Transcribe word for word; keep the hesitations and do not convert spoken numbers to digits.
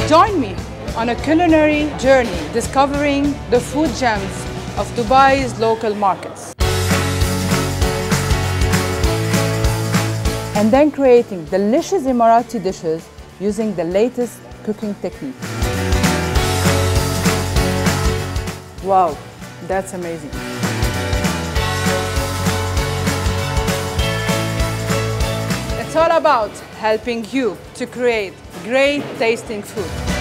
Join me on a culinary journey discovering the food gems of Dubai's local markets. And then creating delicious Emirati dishes using the latest cooking technique. Wow, that's amazing. It's all about helping you to create great tasting food.